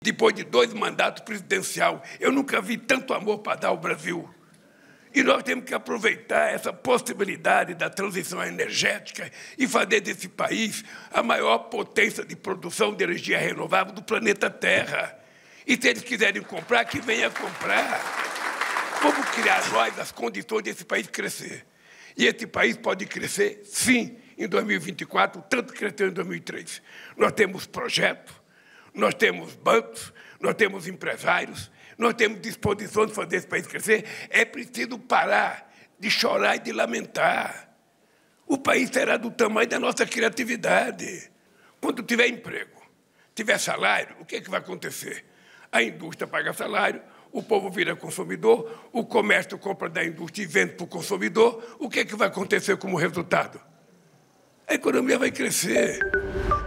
Depois de 2 mandatos presidenciais, eu nunca vi tanto amor para dar ao Brasil. E nós temos que aproveitar essa possibilidade da transição energética e fazer desse país a maior potência de produção de energia renovável do planeta Terra. E se eles quiserem comprar, que venha comprar. Vamos criar nós as condições desse país crescer. E esse país pode crescer, sim, em 2024, tanto que cresceu em 2003. Nós temos projetos, nós temos bancos, nós temos empresários, nós temos disposição de fazer esse país crescer. É preciso parar de chorar e de lamentar. O país será do tamanho da nossa criatividade. Quando tiver emprego, tiver salário, o que é que vai acontecer? A indústria paga salário, o povo vira consumidor, o comércio compra da indústria e vende para o consumidor. O que é que vai acontecer como resultado? A economia vai crescer.